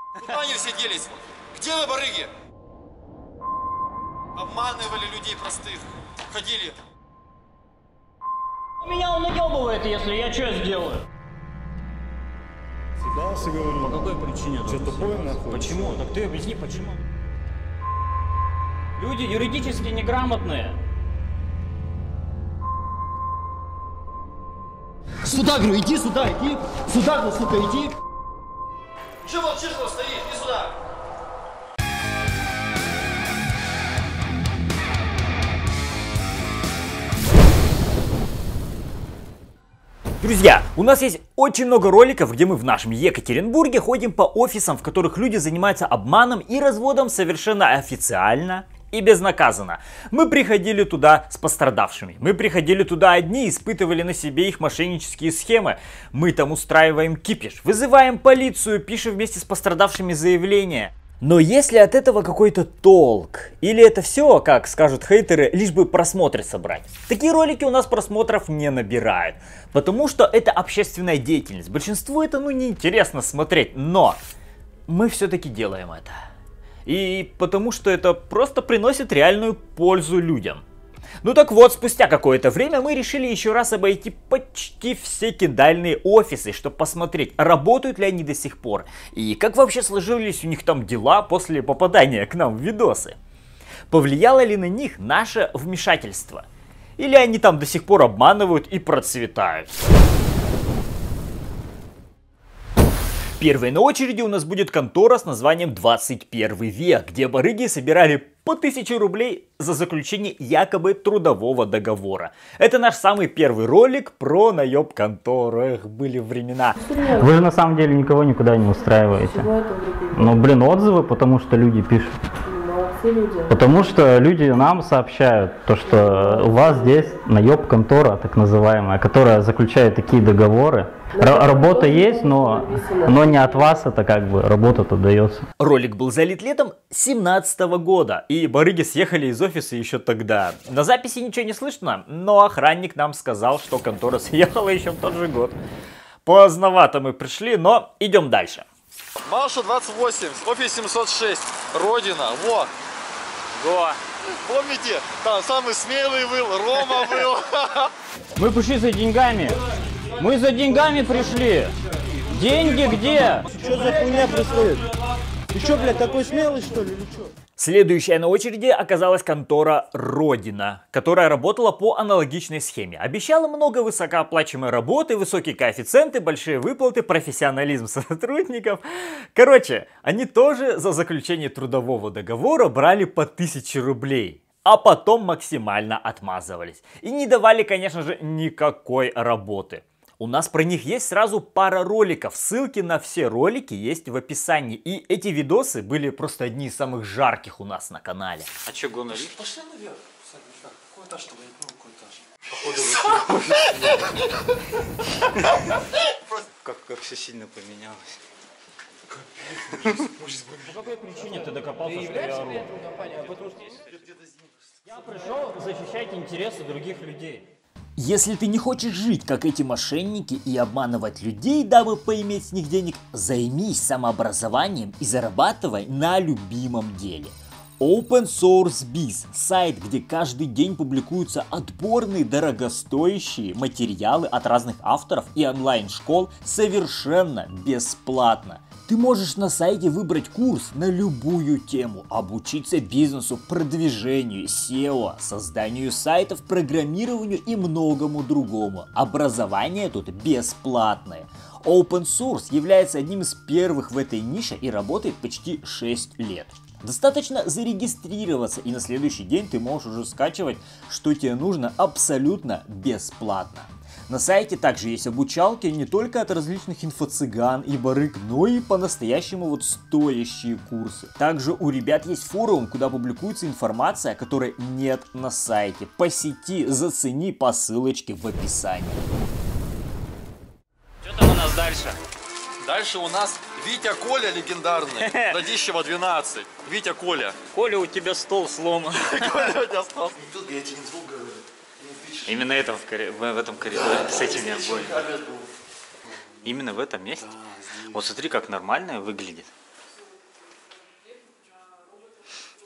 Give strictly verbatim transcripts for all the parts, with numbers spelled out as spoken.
Куда они все делись? Где вы, барыги? Обманывали людей простых. Ходили. Меня он наебывает, если я что сделаю? Съебался, говорю. По какой причине? Что, тупой нахуй? Почему? Так ты объясни, почему? Люди юридически неграмотные. Сюда, говорю, иди сюда, иди. Сюда, ну, сука, иди. Че молчишь, кто стоит? Иди сюда. Друзья, у нас есть очень много роликов, где мы в нашем Екатеринбурге ходим по офисам, в которых люди занимаются обманом и разводом совершенно официально и безнаказанно. Мы приходили туда с пострадавшими, мы приходили туда одни, испытывали на себе их мошеннические схемы. Мы там устраиваем кипиш, вызываем полицию, пишем вместе с пострадавшими заявления. Но есть ли от этого какой-то толк? Или это все, как скажут хейтеры, лишь бы просмотры собрать? Такие ролики у нас просмотров не набирают, потому что это общественная деятельность. Большинству это, ну, неинтересно смотреть, но мы все-таки делаем это. И потому что это просто приносит реальную пользу людям. Ну так вот, спустя какое-то время мы решили еще раз обойти почти все кидальные офисы, чтобы посмотреть, работают ли они до сих пор, и как вообще сложились у них там дела после попадания к нам в видосы. Повлияло ли на них наше вмешательство? Или они там до сих пор обманывают и процветают? Первой на очереди у нас будет контора с названием двадцать первый век, где барыги собирали по тысяче рублей за заключение якобы трудового договора. Это наш самый первый ролик про наеб контору. Эх, были времена. Вы же на самом деле никого никуда не устраиваете. Ну, блин, отзывы, потому что люди пишут. Потому что люди нам сообщают, то, что у вас здесь наеб контора, так называемая, которая заключает такие договоры. Р- работа есть, но, но не от вас, это как бы работа-то дается. Ролик был залит летом семнадцатого года, и барыги съехали из офиса еще тогда. На записи ничего не слышно, но охранник нам сказал, что контора съехала еще в тот же год. Поздновато мы пришли, но идем дальше. Малша двадцать восемь, офис семьсот шесть, Родина, во! Во! Помните, там самый смелый был, Рома был. Мы пришли за деньгами. Мы за деньгами пришли. Деньги где? Что за хуйня происходит? Ты что, блядь, такой смелый, что ли, или что? Следующая на очереди оказалась контора Родина, которая работала по аналогичной схеме. Обещала много высокооплачиваемой работы, высокие коэффициенты, большие выплаты, профессионализм сотрудников. Короче, они тоже за заключение трудового договора брали по тысяче рублей, а потом максимально отмазывались. И не давали, конечно же, никакой работы. У нас про них есть сразу пара роликов, ссылки на все ролики есть в описании. И эти видосы были просто одни из самых жарких у нас на канале. А че гонори? Пошли наверх. Какой этаж, чтобы я не понял, какой этаж. Как, как все сильно поменялось. По какой причине ты докопался, что я ору? Я пришел защищать интересы других людей. Если ты не хочешь жить, как эти мошенники, и обманывать людей, дабы поиметь с них денег, займись самообразованием и зарабатывай на любимом деле. Open Source Biz – сайт, где каждый день публикуются отборные дорогостоящие материалы от разных авторов и онлайн-школ совершенно бесплатно. Ты можешь на сайте выбрать курс на любую тему, обучиться бизнесу, продвижению, сео, созданию сайтов, программированию и многому другому. Образование тут бесплатное. Open Source является одним из первых в этой нише и работает почти шесть лет. Достаточно зарегистрироваться, и на следующий день ты можешь уже скачивать, что тебе нужно, абсолютно бесплатно. На сайте также есть обучалки не только от различных инфо-цыган и барыг, но и по-настоящему вот стоящие курсы. Также у ребят есть форум, куда публикуется информация, которой нет на сайте. Посети, зацени по ссылочке в описании. Что там у нас дальше? Дальше у нас Витя Коля легендарный, Радищева двенадцать. Витя Коля. Коля, у тебя стол сломан. Коля у тебя стал. Я тебе не звук говорю. Именно это в, коридоре, в этом коридоре с этими обоями. Именно в этом месте? Вот смотри, как нормально выглядит.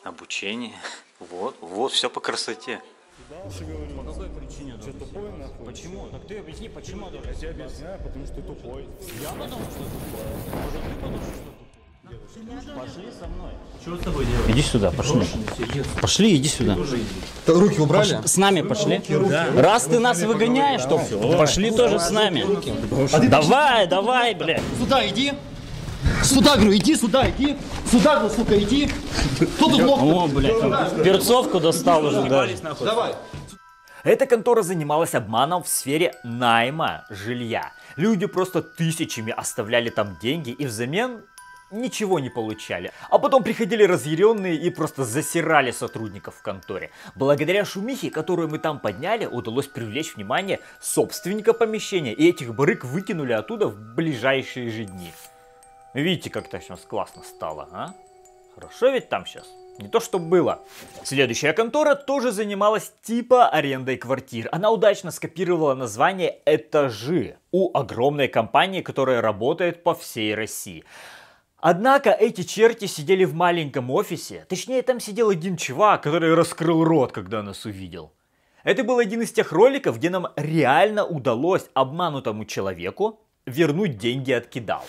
Обучение. Вот, вот, все по красоте. По какой причине? Что, тупой нахуй? Почему? Так ты объясни, почему? Я тебе объясняю, потому что ты тупой. Я потому что тупой. Может, ты потому что тупой? Пошли со мной. Что с тобой делать? Иди сюда, пошли. Пошли, иди сюда. Руки убрали? С нами пошли. Раз ты нас выгоняешь, то пошли тоже с нами. Давай, давай, блядь. Сюда иди. Сюда, говорю, иди сюда, иди. Сюда, говорю, сука, иди. Кто тут мог? О, блядь, он перцовку достал уже даже. Давай. Эта контора занималась обманом в сфере найма жилья. Люди просто тысячами оставляли там деньги и взамен ничего не получали. А потом приходили разъяренные и просто засирали сотрудников в конторе. Благодаря шумихе, которую мы там подняли, удалось привлечь внимание собственника помещения. И этих барыг выкинули оттуда в ближайшие же дни. Видите, как так сейчас классно стало, а? Хорошо ведь там сейчас? Не то, что было. Следующая контора тоже занималась типа арендой квартир. Она удачно скопировала название «Этажи» у огромной компании, которая работает по всей России. Однако эти черти сидели в маленьком офисе. Точнее, там сидел один чувак, который раскрыл рот, когда нас увидел. Это был один из тех роликов, где нам реально удалось обманутому человеку вернуть деньги от кидал.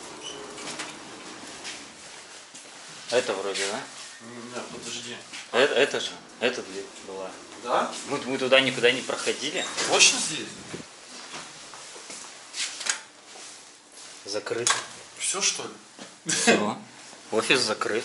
Это вроде, да? Нет, подожди. Это, это же, это дверь была. Да? Мы, мы туда никуда не проходили. Точно здесь? Закрыто. Все, что ли? Все. Офис закрыт.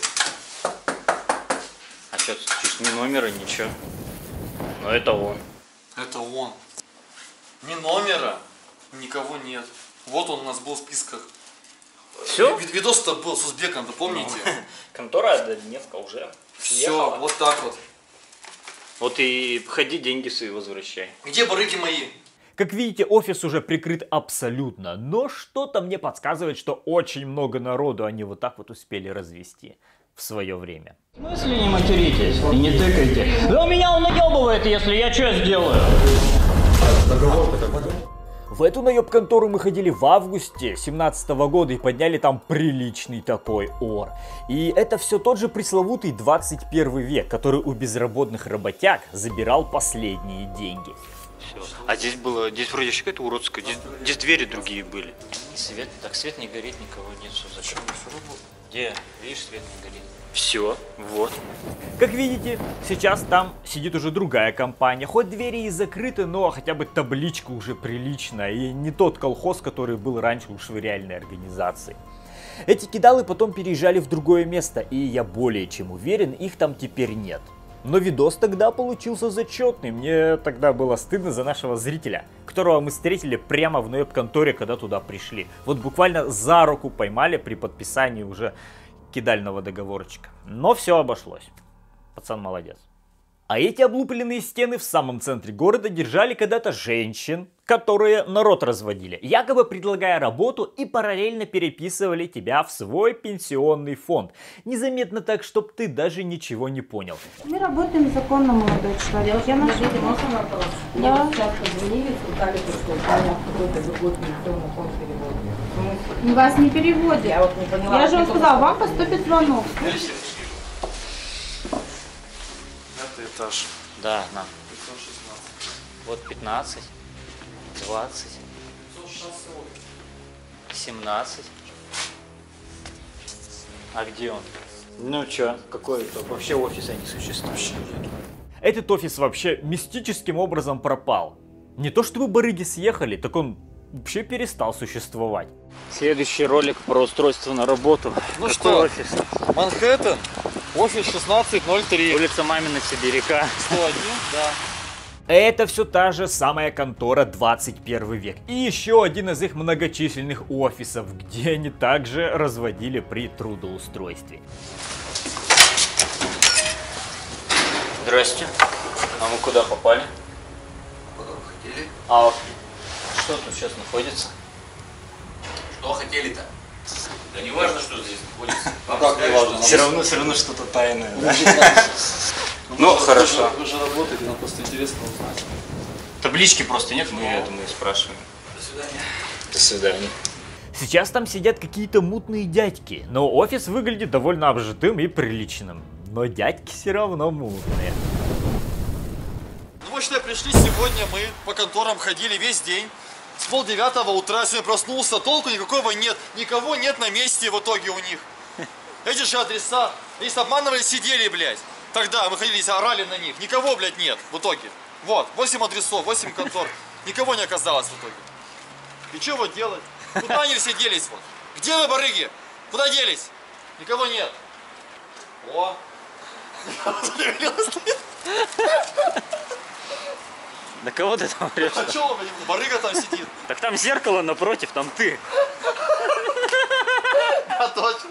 А что, чуть ни номера, ничего. Но это он. Это он. Ни номера, никого нет. Вот он у нас был в списках. Все? Вид- Видос-то был с узбеком, вы помните? Контора Однодневка уже. Все, вот так вот. Вот и ходи, деньги свои возвращай. Где барыги мои? Как видите, офис уже прикрыт абсолютно, но что-то мне подсказывает, что очень много народу они вот так вот успели развести в свое время. В смысле не материтесь и не тыкайте? Да у меня он наебывает, если я что сделаю? В эту наеб-контору мы ходили в августе семнадцатого года и подняли там приличный такой ор. И это все тот же пресловутый двадцать первый век, который у безработных работяг забирал последние деньги. Все. А здесь было, здесь вроде еще какая-то уродская, здесь, здесь двери другие были. Свет, так свет не горит, никого нет, что зачем? Где? Видишь, свет не горит. Все, вот. Как видите, сейчас там сидит уже другая компания. Хоть двери и закрыты, но хотя бы табличка уже приличная. И не тот колхоз, который был раньше у швыряльной организации. Эти кидалы потом переезжали в другое место. И я более чем уверен, их там теперь нет. Но видос тогда получился зачетный. Мне тогда было стыдно за нашего зрителя, которого мы встретили прямо в наеб-конторе, когда туда пришли. Вот буквально за руку поймали при подписании уже кидального договорчика. Но все обошлось. Пацан молодец. А эти облупленные стены в самом центре города держали когда-то женщин, которые народ разводили, якобы предлагая работу и параллельно переписывали тебя в свой пенсионный фонд. Незаметно так, чтоб ты даже ничего не понял. Мы работаем законно, молодой человек. Я на Скажите, можно вопрос? Мне Да. вот сейчас позвонили, сказали, что у меня какой-то же год пенсионный фонд переводит. Мы вас не переводят. Я вот не поняла. Я же вам что сказала, это вам такое? поступит звонок. Пятый этаж. Да, на. пятьсот шестнадцать. Вот пятнадцать, двадцать, семнадцать. А где он? Ну чё, какой это? Вообще офиса не существующий. Этот офис вообще мистическим образом пропал. Не то чтобы барыги съехали, так он вообще перестал существовать. Следующий ролик про устройство на работу. Ну Какой что? офис? Манхэттен, офис шестнадцать ноль три. Улица Мамина Сибиряка. сто один, да. Это все та же самая контора двадцать первый век. И еще один из их многочисленных офисов, где они также разводили при трудоустройстве. Здрасте. А мы куда попали? Куда вы хотели? А вот что тут сейчас находится? Что хотели-то? Да не важно, что здесь находится. А как не важно? Все равно, все равно что-то тайное, да? Ну, хорошо. Вы же работаете, нам просто интересно узнать. Таблички просто нет, мы это мы спрашиваем. До свидания. До свидания. Сейчас там сидят какие-то мутные дядьки, но офис выглядит довольно обжитым и приличным. но дядьки все равно мутные. Ну вот что, пришли сегодня, мы по конторам ходили весь день. С полдевятого утра сегодня проснулся, толку никакого нет. Никого нет на месте в итоге у них. Эти же адреса, если обманывали, сидели, блядь. Тогда мы ходили, орали на них. Никого, блядь, нет в итоге. Вот, восемь адресов, восемь контор. Никого не оказалось в итоге. И что вот делать? Куда они все делись вот? Где вы, барыги? Куда делись? Никого нет. О! Да кого ты там врешь? А что, барыга там сидит? Так там зеркало напротив, там ты. А точно.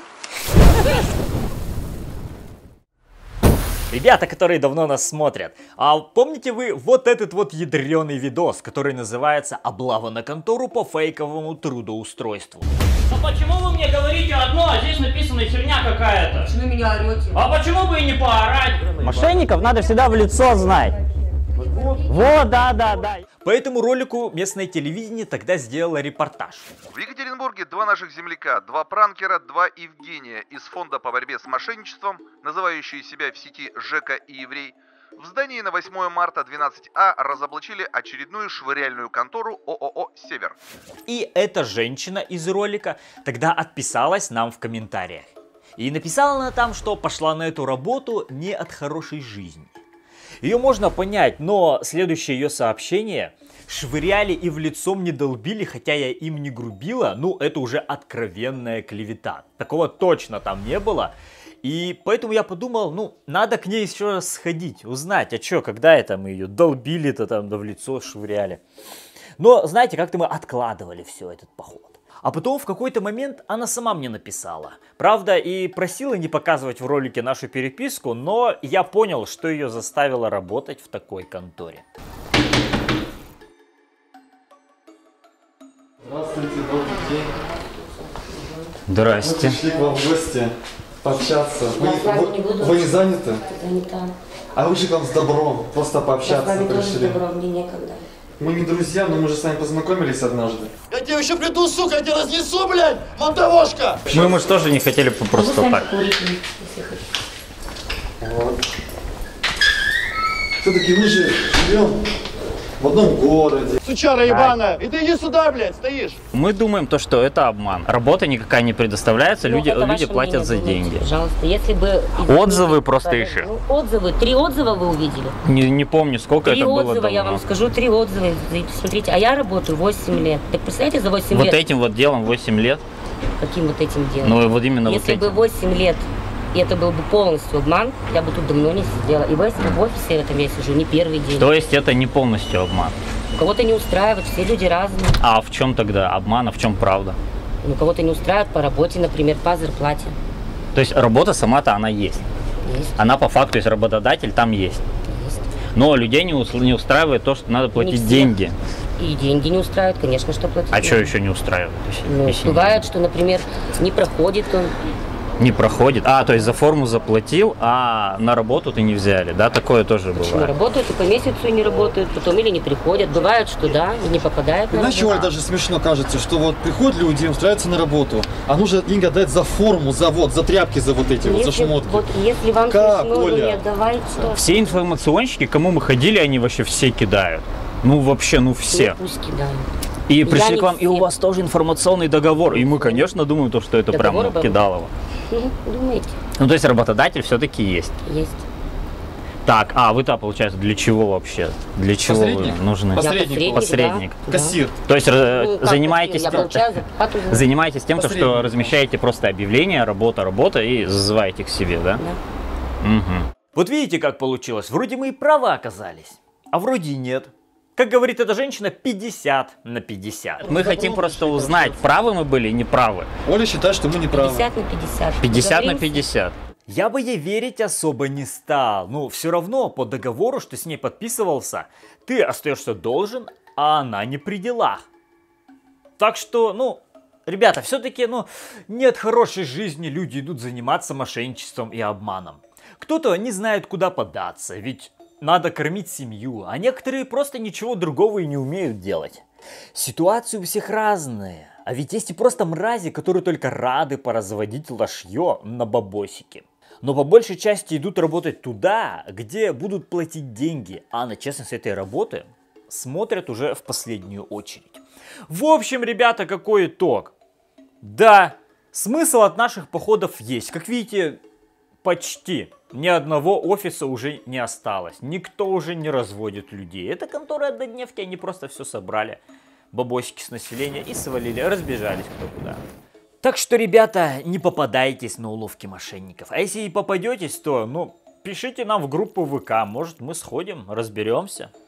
Ребята, которые давно нас смотрят, а помните вы вот этот вот ядреный видос, который называется «Облава на контору по фейковому трудоустройству»? Ну почему вы мне говорите одно, а здесь написана херня какая-то? Почему меня орете? А почему бы и не поорать? Мошенников надо всегда в лицо знать. Вот, да, да, да. По этому ролику местное телевидение тогда сделало репортаж. В Екатеринбурге два наших земляка, два пранкера, два Евгения из фонда по борьбе с мошенничеством, называющие себя в сети Жека и Еврей, в здании на восьмое марта двенадцать А разоблачили очередную швыряльную контору ООО «Север». И эта женщина из ролика тогда отписалась нам в комментариях. И написала она там, что пошла на эту работу не от хорошей жизни. Ее можно понять, но следующее ее сообщение: швыряли и в лицо мне долбили, хотя я им не грубила, ну это уже откровенная клевета. Такого точно там не было. И поэтому я подумал, ну надо к ней еще раз сходить, узнать, а что, когда это мы ее долбили-то там, да в лицо швыряли. Но знаете, как-то мы откладывали все этот поход. А потом в какой-то момент она сама мне написала. Правда, и просила не показывать в ролике нашу переписку, но я понял, что ее заставило работать в такой конторе. Здравствуйте, добрый день. Здрасте. Мы пришли к вам в гости пообщаться. Вы, вы, не буду. вы не заняты? Занята. А вы же к вам с добром, просто Я с пообщаться вами тоже пришли. добро, мне некогда. Мы не друзья, но мы же с вами познакомились однажды. Я тебе еще приду, сука, я тебя разнесу, блядь, монтовошка! Мы, мы же тоже не хотели просто Вы сами так. курите, если хотите. Вот. Все-таки мы же живем в одном городе. Сучара ебаная, и ты иди сюда, блядь, стоишь. Мы думаем то, что это обман. Работа никакая не предоставляется, Ну, люди, это люди ваше платят мнение, за думайте, деньги. Пожалуйста, если бы... Отзывы просто ищи. Ну, отзывы, три отзыва вы увидели. Не, не помню, сколько Три это было отзыва, я давно. вам скажу, три отзыва. Смотрите, а я работаю восемь лет. Так представляете, за восемь Вот лет... этим вот делом восемь лет. Каким вот этим делом? Ну вот именно Если вот бы этим. восемь лет, и это был бы полностью обман, я бы тут давно не сидела. И в в офисе в этом я сижу не первый день. То есть это не полностью обман. Кого-то не устраивает, все люди разные. А в чем тогда обман, а в чем правда? Ну, кого-то не устраивает по работе, например, по зарплате. То есть работа сама-то она есть. Есть, Она по факту, есть работодатель там есть. есть. Но людей не, ус- не устраивает то, что надо платить всех. деньги. И деньги не устраивают, конечно, что платить. А надо. что еще не устраивает? Если- Ну, если бывает, что, например, не проходит он. не проходит. А, то есть за форму заплатил, а на работу ты не взяли, да? Такое тоже Почему бывает. работают, и по месяцу и не работают, потом или не приходят. Бывает, что да, и не попадают на Знаешь, работу. чего даже смешно кажется, что вот приходят люди, устраиваются на работу, а нужно деньги отдать за форму, за вот, за тряпки, за вот эти вот, за Если, шмотки. вот если вам Как, смешно, вы Оля? не отдавайте. Все информационщики, к кому мы ходили, они вообще все кидают. Ну вообще, ну все. Ну, пусть кидают. И Я пришли не к вам, и у все. вас тоже информационный договор. И мы, конечно, думаем, то, что это прям Договор ну, был. кидалово. Ну, думаете, Ну то есть работодатель все-таки есть. есть. Так, а вы-то, получается, для чего вообще? Для чего Посредник? вы нужны? Я Посредник. Посредник. да. Кассир. То есть э, Ну, как занимаетесь, я тем, получаю зарплату за- занимаетесь тем, то, что Посредник. размещаете просто объявление, работа, работа и зазываете к себе, да? Да. Угу. Вот видите, как получилось. Вроде мы и правы оказались, а вроде и нет. Как говорит эта женщина, пятьдесят на пятьдесят. Мы хотим просто узнать, правы мы были или не правы. Оля считает, что мы не правы. пятьдесят на пятьдесят. пятьдесят на Договоримся? пятьдесят. Я бы ей верить особо не стал. Ну, все равно по договору, что с ней подписывался, ты остаешься должен, а она не при делах. Так что, ну, ребята, все-таки, ну, нет хорошей жизни, люди идут заниматься мошенничеством и обманом. Кто-то не знает, куда податься, ведь надо кормить семью, а некоторые просто ничего другого и не умеют делать. Ситуации у всех разные, а ведь есть и просто мрази, которые только рады поразводить лошье на бабосики. Но по большей части идут работать туда, где будут платить деньги, а на честность этой работы смотрят уже в последнюю очередь. В общем, ребята, какой итог? Да, смысл от наших походов есть. Как видите, почти ни одного офиса уже не осталось. Никто уже не разводит людей. Это конторы однодневки, они просто все собрали. Бабосики с населения и свалили, разбежались кто куда. Так что, ребята, не попадайтесь на уловки мошенников. А если и попадетесь, то, ну, пишите нам в группу ВК, может мы сходим, разберемся.